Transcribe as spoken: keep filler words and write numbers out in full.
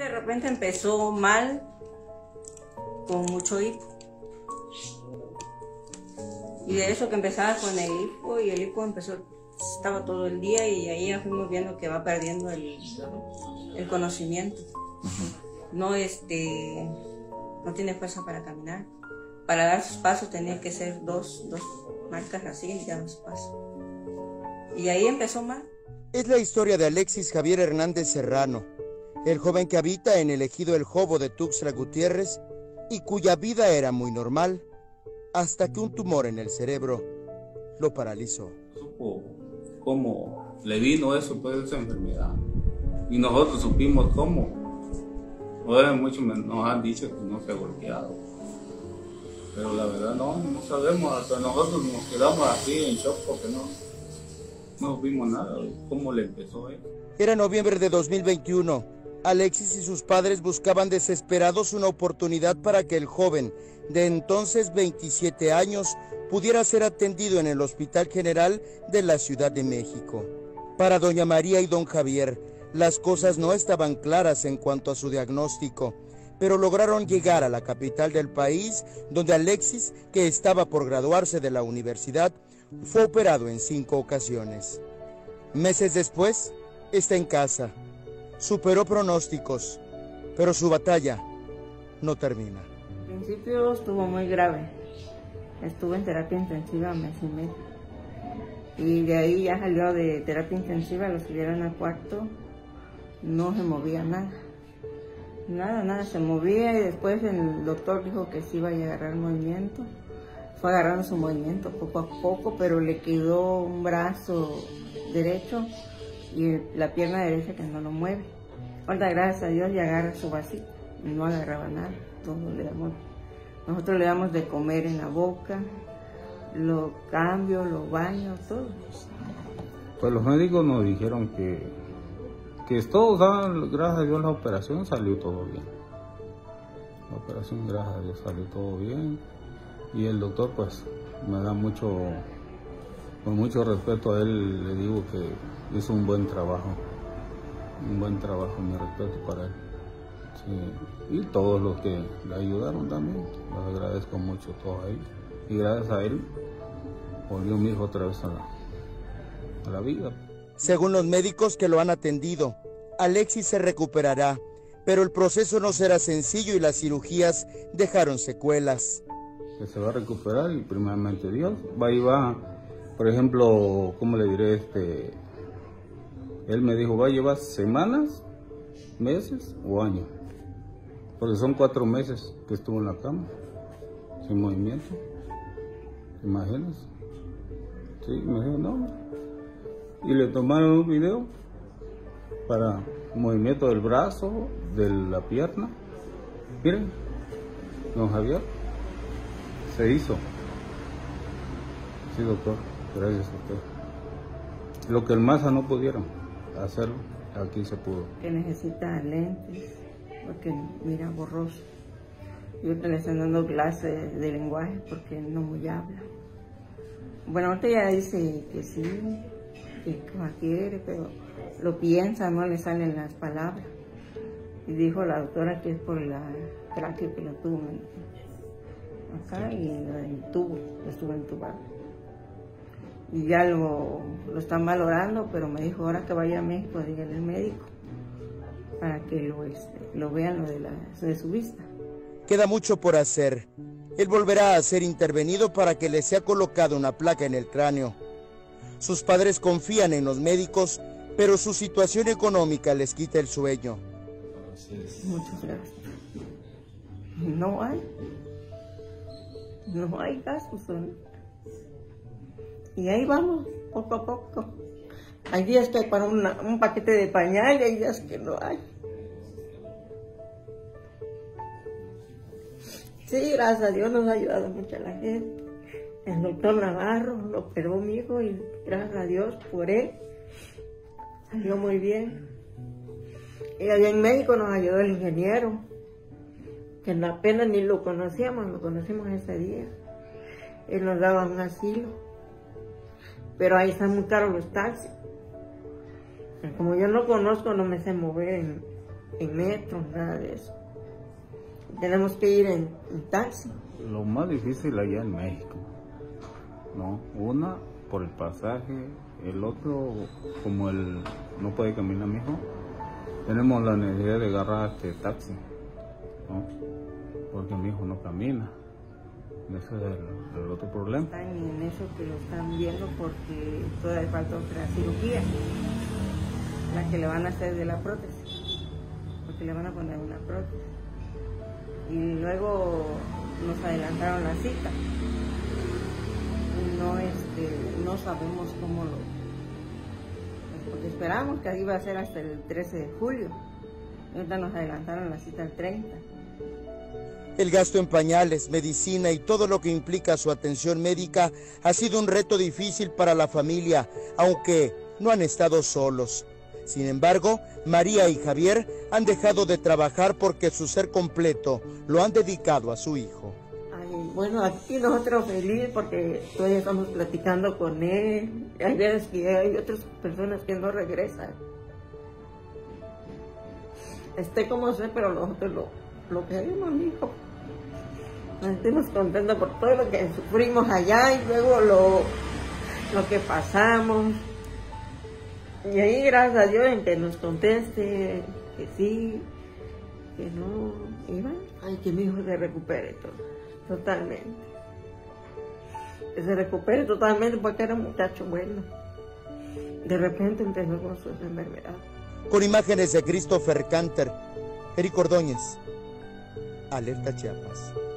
de repente empezó mal, con mucho hipo. Y de eso que empezaba con el hipo, y el hipo empezó, estaba todo el día, y ahí ya fuimos viendo que va perdiendo el, el conocimiento. No, este, no tiene fuerza para caminar. Para dar sus pasos tenía que ser dos, dos marcas así y dar sus pasos. Y ahí empezó mal. Es la historia de Alexis Javier Hernández Serrano, el joven que habita en el ejido El Jobo de Tuxtla Gutiérrez y cuya vida era muy normal, hasta que un tumor en el cerebro lo paralizó. Supo cómo le vino eso, pues, esa enfermedad. Y nosotros supimos cómo. Ahora muchos nos han dicho que no se ha golpeado. Pero la verdad no, no sabemos. Hasta nosotros nos quedamos así en shock porque no, no vimos nada. ¿Cómo le empezó él? Era noviembre de dos mil veintiuno. Alexis y sus padres buscaban desesperados una oportunidad para que el joven, de entonces veintisiete años, pudiera ser atendido en el Hospital General de la Ciudad de México. Para doña María y don Javier, las cosas no estaban claras en cuanto a su diagnóstico, pero lograron llegar a la capital del país, donde Alexis, que estaba por graduarse de la universidad, fue operado en cinco ocasiones. Meses después, está en casa. Superó pronósticos, pero su batalla no termina. Al principio estuvo muy grave. Estuvo en terapia intensiva mes y medio. Y de ahí ya salió de terapia intensiva, lo subieron al cuarto. No se movía nada. Nada, nada se movía, y después el doctor dijo que sí iba a agarrar movimiento. Fue agarrando su movimiento poco a poco, pero le quedó un brazo derecho y la pierna derecha que no lo mueve. Ahora, gracias a Dios, ya agarra su vasito y no agarraba nada. Todo le damos, nosotros le damos de comer en la boca, lo cambio, lo baño, todo. Pues los médicos nos dijeron que, que todo, o sea, gracias a Dios la operación salió todo bien. La operación, gracias a Dios, salió todo bien. Y el doctor, pues, me da mucho, con mucho respeto a él, le digo que hizo un buen trabajo. Un buen trabajo, mi respeto para él. Sí. Y todos los que le ayudaron también, les agradezco mucho a todos ellos. Y gracias a él, volvió mi hijo otra vez a la, a la vida. Según los médicos que lo han atendido, Alexis se recuperará, pero el proceso no será sencillo y las cirugías dejaron secuelas. Que se va a recuperar y primeramente Dios va y va, por ejemplo, ¿cómo le diré? Este, él me dijo, va a llevar semanas, meses o años, porque son cuatro meses que estuvo en la cama, sin movimiento, imaginas. Sí, me dijo, no, y le tomaron un video para movimiento del brazo, de la pierna. Miren, don Javier, se hizo. Sí, doctor, gracias a usted. Lo que el Maza no pudieron hacerlo, aquí se pudo. Que necesita lentes, porque mira borroso. Yo que le están dando clases de lenguaje porque no muy habla. Bueno, ahorita ya dice que sí, que quiere, pero lo piensa, no le salen las palabras. Y dijo la doctora que es por la tráquea que lo tuvo acá y el tubo, lo estuvo entubado. Y ya lo, lo están valorando, pero me dijo ahora que vaya a México, dígale al médico, para que lo, este, lo vean lo de, la, de su vista. Queda mucho por hacer. Él volverá a ser intervenido para que le sea colocada una placa en el cráneo. Sus padres confían en los médicos, pero su situación económica les quita el sueño. Muchas gracias. No hay. No hay gastos. Y ahí vamos, poco a poco. Hay días que hay para una, un paquete de pañal y hay días que no hay. Sí, gracias a Dios nos ha ayudado mucho a la gente. El doctor Navarro lo operó mi hijo y gracias a Dios por él salió muy bien. Y allá en México nos ayudó el ingeniero, que apenas ni lo conocíamos, lo conocimos ese día. Él nos daba un asilo, pero ahí están muy caros los taxis. Como yo no conozco, no me sé mover en, en metro, nada de eso. Tenemos que ir en, en taxi. Lo más difícil allá en México, ¿no? Una, por el pasaje, el otro, como el no puede caminar mi hijo, tenemos la necesidad de agarrar este taxi, ¿no? Porque mi hijo no camina. Ese es el, el otro problema. Están en eso que lo están viendo porque todavía falta otra cirugía, la que le van a hacer de la prótesis, porque le van a poner una prótesis. Y luego nos adelantaron la cita. No, este, no sabemos cómo lo... Porque esperamos que iba a ser hasta el trece de julio. Y ahorita nos adelantaron la cita el treinta. El gasto en pañales, medicina y todo lo que implica su atención médica ha sido un reto difícil para la familia, aunque no han estado solos. Sin embargo, María y Javier han dejado de trabajar porque su ser completo lo han dedicado a su hijo. Ay, bueno, aquí nosotros felices porque todavía estamos platicando con él. Hay veces que hay otras personas que no regresan. Esté como sé, pero nosotros lo, lo queremos, hijo. Nos sentimos contentos por todo lo que sufrimos allá y luego lo, lo que pasamos. Y ahí, gracias a Dios, en que nos conteste que sí, que no, y bueno, ay, que mi hijo se recupere todo, totalmente. Que se recupere totalmente porque era un muchacho bueno. De repente empezó con su enfermedad. Con imágenes de Christopher Canter, Eric Ordóñez, Alerta Chiapas.